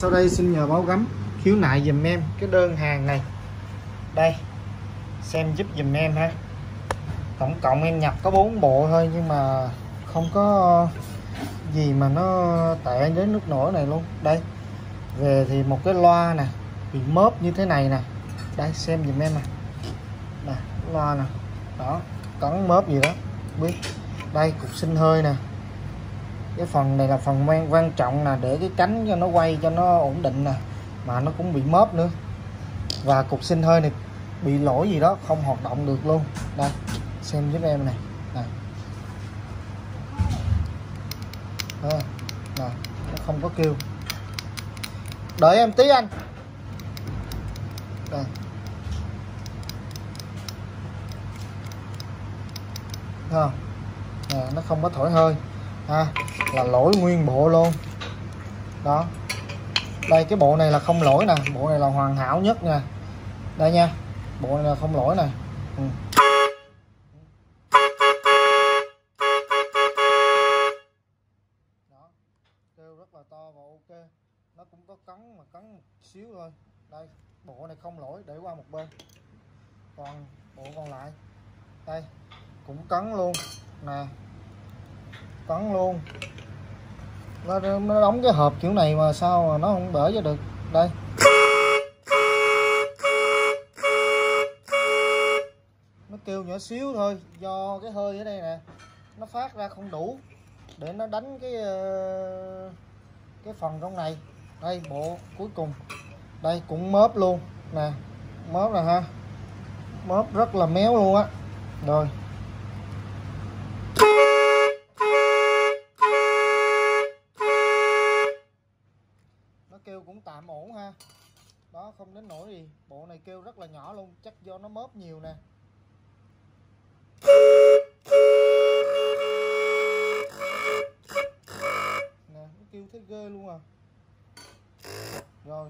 Sau đây xin nhờ báo gắm khiếu nại giùm em cái đơn hàng này. Đây, xem giúp giùm em ha. Tổng cộng em nhập có 4 bộ thôi, nhưng mà không có gì mà nó tệ đến nước nổi này luôn. Đây, về thì một cái loa nè bị móp như thế này nè. Đây, xem giùm em nè. Nè, loa nè. Đó, cắn móp gì đó biết. Đây, cục sinh hơi nè. Cái phần này là phần quan trọng nè, để cái cánh cho nó quay cho nó ổn định nè, mà nó cũng bị móp nữa. Và cục sinh hơi này bị lỗi gì đó không hoạt động được luôn. Đây, xem giúp em này. Nè, nó không có kêu. Đợi em tí anh. Đây. Không? Nè, nó không có thổi hơi ha, là lỗi nguyên bộ luôn đó. Đây, cái bộ này là không lỗi nè, bộ này là hoàn hảo nhất nè. Đây nha, bộ này là không lỗi nè. Đó, kêu rất là to và ok. Nó cũng có cắn mà cắn một xíu thôi. Đây, bộ này không lỗi, để qua một bên. Còn bộ còn lại đây cũng cắn luôn nè, cắn luôn. Nó đóng cái hộp kiểu này mà sao mà nó không bể ra được. Đây, nó kêu nhỏ xíu thôi, do cái hơi ở đây nè nó phát ra không đủ để nó đánh cái phần trong này. Đây, bộ cuối cùng đây cũng móp luôn nè, móp nè ha, móp rất là méo luôn á. Rồi, nó kêu cũng tạm ổn ha. Đó, không đến nỗi gì. Bộ này kêu rất là nhỏ luôn, chắc do nó móp nhiều nè. Nè, nó kêu thấy ghê luôn à. Rồi,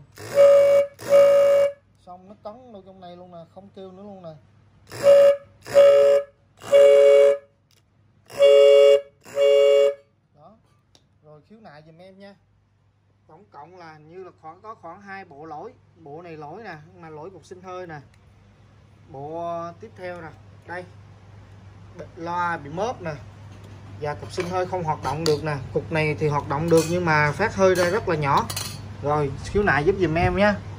xong nó cắn đâu trong này luôn nè, không kêu nữa luôn nè. Đó, rồi khiếu nại giùm em nha. Tổng cộng là như là có khoảng 2 bộ lỗi. Bộ này lỗi nè, mà lỗi cục sinh hơi nè. Bộ tiếp theo nè, đây, loa bị móp nè, và cục sinh hơi không hoạt động được nè. Cục này thì hoạt động được nhưng mà phát hơi ra rất là nhỏ. Rồi, khiếu nại giúp giùm em nhé.